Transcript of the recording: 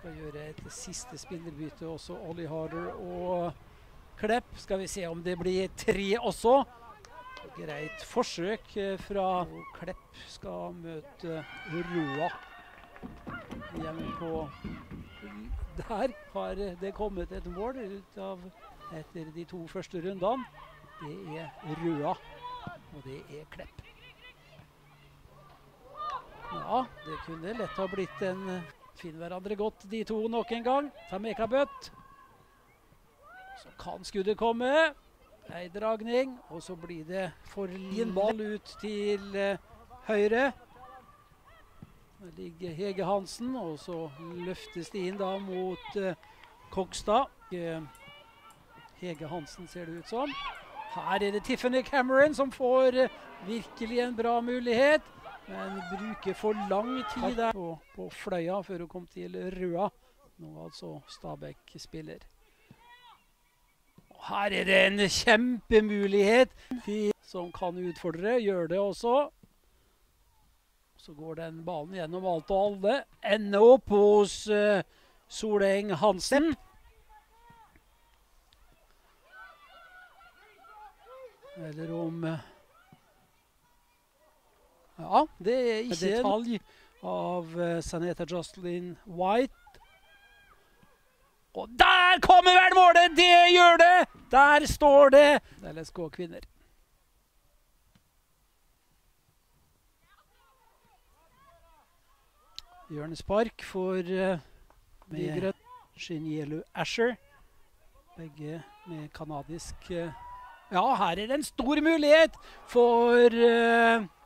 Skal gjøre et siste spillerbytte også, Ollie Harder og Klepp. Skal vi se om det blir 3 også. Greit forsøk fra Klepp skal møte Røa. Hjemme på... Der har det kommet et mål ut av etter de 2 første rundene. Det er Røa, og det er Klepp. Ja, det kunne lett ha blitt en... Finner hverandre godt, de 2 nok en gang. Tameka Bøtt. Så kan skuddet komme. En dragning, og så blir det forlien ball ut til høyre. Der ligger Hege Hansen, og så løftes det inn da mot Kokstad. Hege Hansen ser det ut som. Her er det Tiffany Cameron som får virkelig en bra mulighet. Men bruker for lang tid der på fløya før hun kom til Røa. Nå altså Stabæk spiller. Og her er det en kjempemulighet som kan utfordre, gjør det også. Så går den ballen gjennom alt og alle. Ender opp hos Soleng Hansen. Eller om... Ja, det er ikke detalj av Saneta Jocelyn White. Og der kommer vel målet! Det gjør det! Der står det! LSK kvinner. Hjørnespark for med Shinjelu Asher. Begge med kanadisk... Ja, her er det en stor mulighet for...